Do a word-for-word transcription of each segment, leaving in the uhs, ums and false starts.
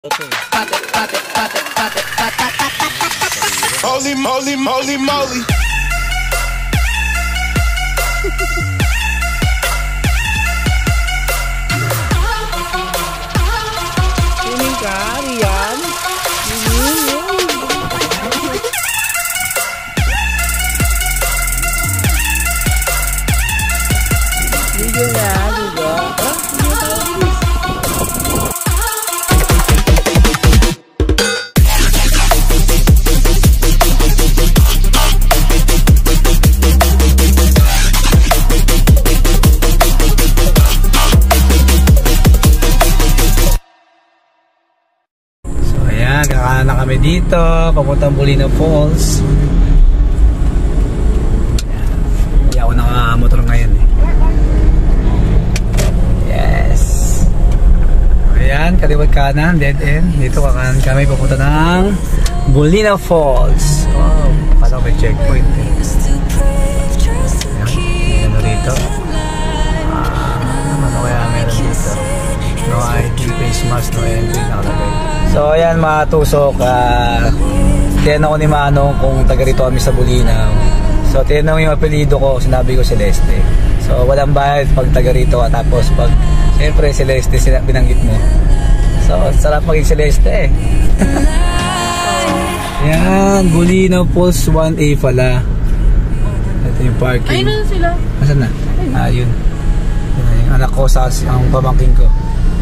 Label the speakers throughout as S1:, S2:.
S1: Holy moly, moly, moly.
S2: Ini kan, Rian. Ini. Video na juga.
S3: Kakanan na kami dito, papuntang Bulinaw Falls. Hindi ako nakamotor ngayon eh. Yes. Ayan, kaliwat kanan, dead end. Dito kakanan kami, papunta ng Bulinaw Falls. Wow, pala may checkpoint eh. Ayan, may ano rito. Ah, ano kaya meron dito? No I D, face mask, no entry, nakalagay. So ayan mga tusok, uh, tinanong ko ni Manong kung taga rito kami sa Bulinaw. So tinanong yung apelido ko, sinabi ko Celeste. So walang bayad pag taga rito, tapos pag siyempre Celeste sila binanggit mo. So sarap maging Celeste eh. Yan, Bulinaw Falls one A pala. Ito yung parking.
S2: Ayun na sila.
S3: Asan na? Ah, yun. Yung anak ko sa ang pamangking ko.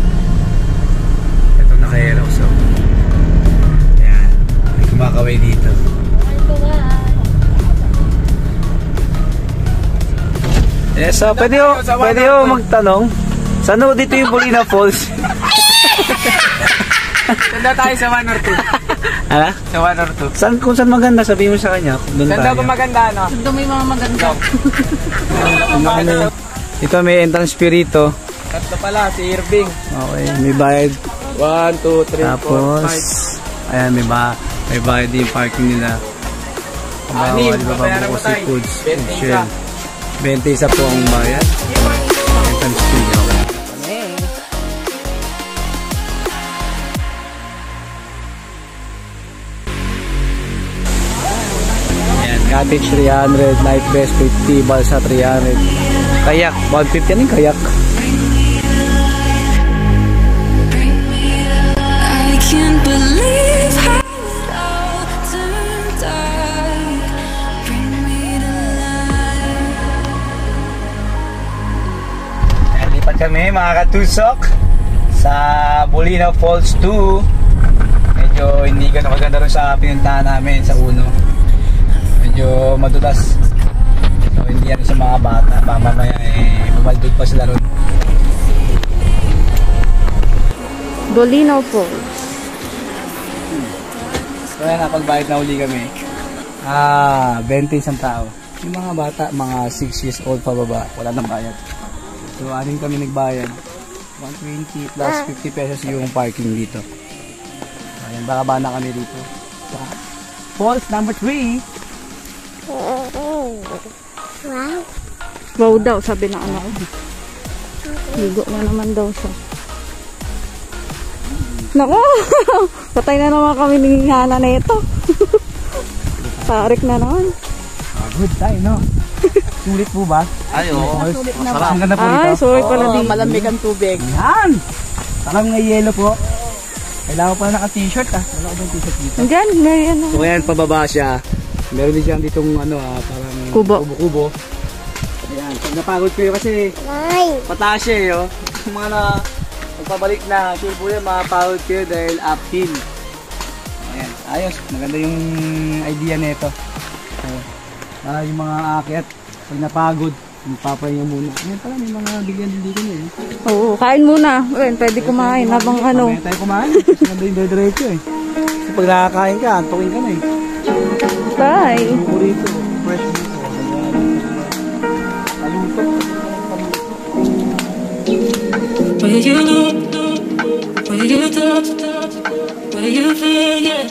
S3: Ito naka-aerox. So ayan, may kumakaway dito. Yes, so pwede ho, pwede ho magtanong, saan ho dito yung Bulinaw Falls?
S2: Sanda tayo sa one or two.
S3: Hala?
S2: Sa one or two.
S3: Saan, kung saan maganda, sabihin mo sa kanya. Doon
S2: Sanda
S3: tayo.
S2: ba maganda, no?
S4: Sanda may mga maganda.
S3: Ano, ito may entrance fee rito.
S2: Tatlo pala, si Irving.
S3: Okay, may bayad.
S2: One, two, three, four,
S3: Tapos,
S2: five.
S3: ayan, may, ba may bayad din yung parking nila.
S2: Anim,
S3: Bawal,
S2: babayaran mo
S3: bababukos
S2: tayo.
S3: si Foods.
S2: Bente
S3: Shell.
S2: isa.
S3: Bente isa po ang bayad. Entrance fee. Okay. Ayan, cottage three hundred, night best fifty, balsa three hundred. Kayak, one fifty yan yung kayak.
S5: I can't believe how it all turned out. Bring me to life.
S3: Ayan, lipat kami mga katusok sa Bulinaw Falls two. Medyo hindi ganun maganda rin sa pinuntahan namin sa uno. Medyo madulas. So hindi yan sa mga bata. Mamamaya eh bumaldod pa sila ron.
S4: Bulinaw Falls.
S3: So ayan, napagbayad na uli kami. Ah, bente isang tao. Yung mga bata, mga six years old pa baba, wala nang bayad. So anin kami nagbayad. one twenty plus fifty pesos yung parking dito. Ayan, baka bana kami dito. Sa falls number three.
S4: Wow daw, sabi na anak ko. Ligo na naman daw siya. Naku! Patay na naman kami ng hana na ito. Tarik na naman.
S3: Ah, good tayo, no? Sulit po ba?
S2: Ay, oo.
S4: Sulit na
S3: Masarap.
S4: ba?
S3: Ang ganda po
S4: Ay,
S3: dito.
S4: sorry pala
S2: Oo,
S4: di.
S2: malamig ang tubig.
S3: Yan! Parang nga yelo po. Kailangan ko pala naka-t-shirt ah. Wala ko ba yung t-shirt dito?
S4: Diyan, may ano.
S3: So ayan, pababa siya. Meron din siyang ditong ano ah, parang
S4: Kubo.
S3: kubo-kubo. Ayan, pag napagod kayo kasi pataas siya eh, oh. Yung mga na magpabalik na, sure po yan, makapagod kayo dahil uphill. Ayan, ayos. Maganda yung idea nito. So, para yung mga aakyat, pag napagod, magpapahinga muna. Ayan pala, may mga bigyan din dito eh.
S4: Oo, kain muna. Well, pwede kumain habang ano.
S3: Pwede tayo kumain. Maganda yung diretso eh. Kasi pag nakakain ka, antukin ka na eh.
S4: Bye.
S3: Burrito, fresh dito. Paluto.
S5: Where you look, where you touch, where you feel, yeah.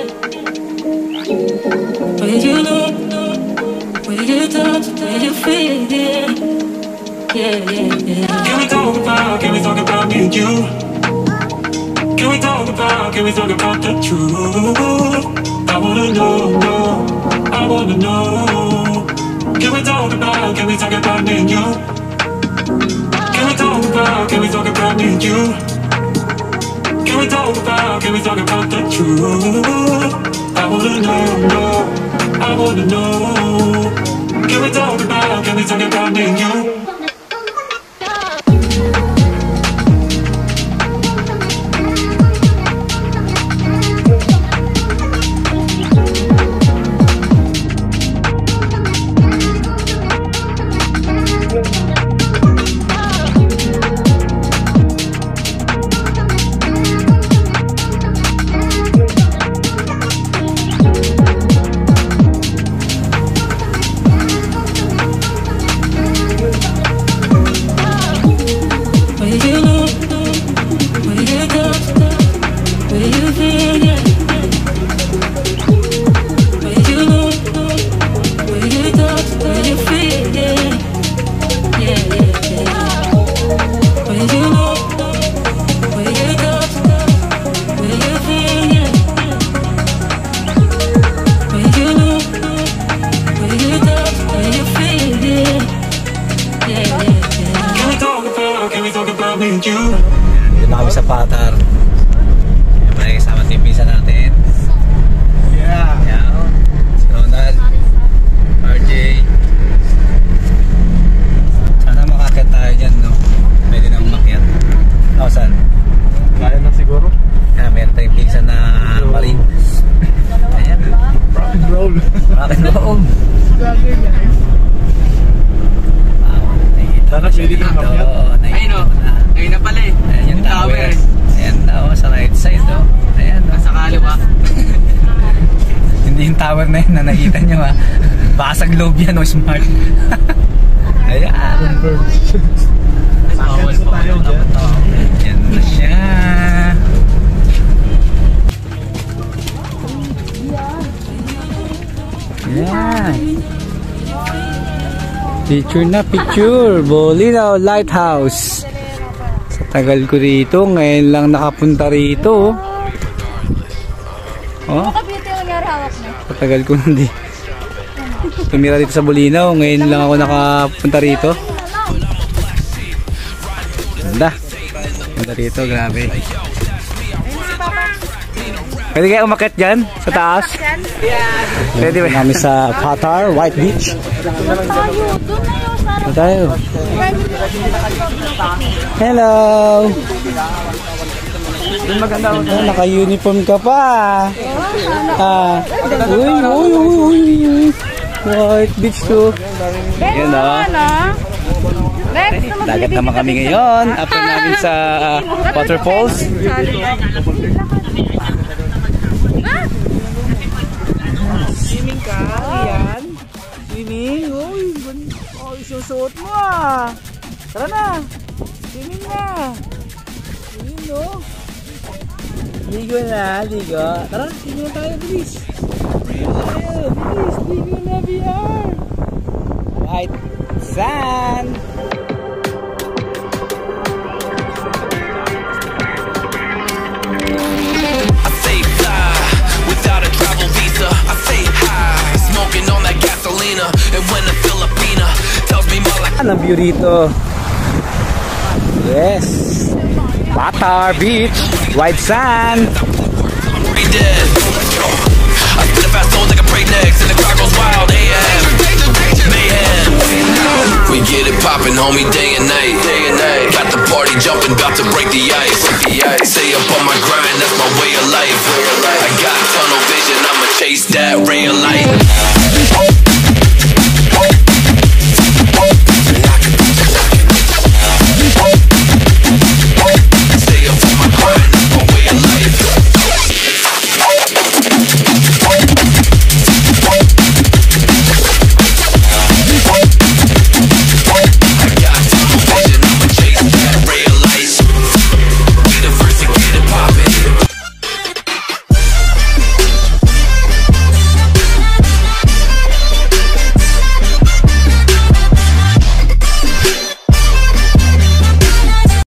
S5: Where you look, where you touch, where you feel, yeah. Yeah, yeah, yeah.
S6: Can we talk about, can we talk about me and you?
S5: Can we talk about, can we talk about the truth? I wanna know, know, I wanna know. Can we talk about, can we talk about me and you? Can we talk about, can we talk about me and you? Can we talk about, can we talk about the truth? I wanna know, know, I wanna know. Can we talk about, can we talk about me and you?
S3: Doon na kami sa Patar. Yung mga kasama team pisa natin. Yeah. Yeah. Si Ronald, R J. Sana makakit tayo dyan, no? Pwede nang umakyat. Ako saan?
S2: Kaya na siguro.
S3: Yeah, meron tayong pisa na marine. Ayan.
S2: Rock and roll.
S3: Rock and roll.
S2: Sana pwede nang umakyat.
S3: Ayun o.
S2: Ayun na pala eh.
S3: Ayan yung tower. Ayan na o, sa right side o. Ayan o.
S2: Sa kaliwa.
S3: Hindi yung tower na yun na nakita nyo ha. Basag loob yan o, smart. Ayan.
S2: Bawal pa tayo dyan.
S3: Ayan na siya. Ayan. Picture na picture. Bolinao Lighthouse. Sa tagal ko rito, ngayon lang nakapunta rito. Oh. Sa tagal ko hindi. Tumira dito sa Bolinao, ngayon lang ako nakapunta rito. Ganda. Ganda rito, grabe. Pwede kayo umakyat dyan sa taas? Pwede ba? Kami sa Patar, White Beach. Doon tayo. Hello! Oh, naka-uniform ka pa. Ah. Uy, uy, uy, uy. White Beach to. Yan o. Dagat naman kami ngayon. After namin sa waterfalls.
S2: Swimming ka? Yan. Swimming? Uy, oh, isusuot mo ah. Tara na. Swimming na. Swimming no. Ligo na, ligo. Tara, ligo tayo, bilis. Ligo tayo, bilis. Ligo na, B R.
S3: White sand.
S6: I say fly without a travel visa. I say hi, smoking on that gasolina. And when the Filipina tells me more like
S3: Ang view rito. Yes. Patar Beach, white sand.
S6: we dead. I spit a fast soul like a prey next, and the crowd goes wild. A M mayhem. We get it poppin', homie, day and night. Day and night. Got the party jumping, about to break the ice. Stay up on my grind, that's my way of life. I got tunnel vision, I'ma chase that ray of light.